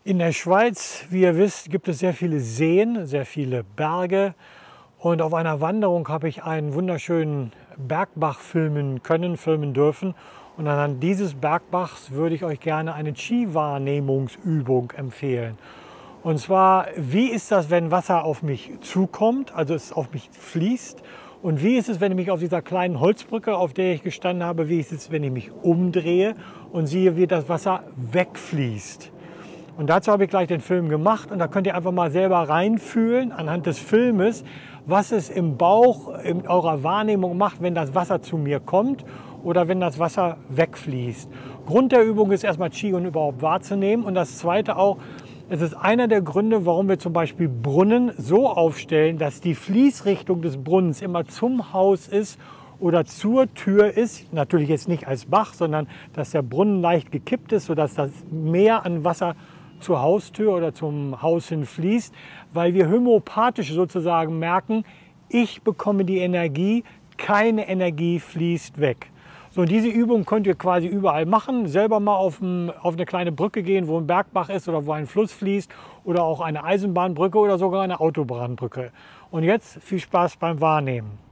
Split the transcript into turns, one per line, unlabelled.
In der Schweiz, wie ihr wisst, gibt es sehr viele Seen, sehr viele Berge. Und auf einer Wanderung habe ich einen wunderschönen Bergbach filmen dürfen. Und anhand dieses Bergbachs würde ich euch gerne eine Qi-Wahrnehmungsübung empfehlen. Und zwar, wie ist das, wenn Wasser auf mich zukommt, also es auf mich fließt? Und wie ist es, wenn ich mich auf dieser kleinen Holzbrücke, auf der ich gestanden habe, wie ist es, wenn ich mich umdrehe und sehe, wie das Wasser wegfließt? Und dazu habe ich gleich den Film gemacht und da könnt ihr einfach mal selber reinfühlen anhand des Filmes, was es im Bauch, in eurer Wahrnehmung macht, wenn das Wasser zu mir kommt oder wenn das Wasser wegfließt. Grund der Übung ist erstmal Qigong überhaupt wahrzunehmen und das zweite auch, es ist einer der Gründe, warum wir zum Beispiel Brunnen so aufstellen, dass die Fließrichtung des Brunnens immer zum Haus ist oder zur Tür ist. Natürlich jetzt nicht als Bach, sondern dass der Brunnen leicht gekippt ist, sodass das Meer an Wasser zur Haustür oder zum Haus hin fließt, weil wir homöopathisch sozusagen merken, ich bekomme die Energie, keine Energie fließt weg. So, und diese Übung könnt ihr quasi überall machen, selber mal auf eine kleine Brücke gehen, wo ein Bergbach ist oder wo ein Fluss fließt oder auch eine Eisenbahnbrücke oder sogar eine Autobahnbrücke. Und jetzt viel Spaß beim Wahrnehmen.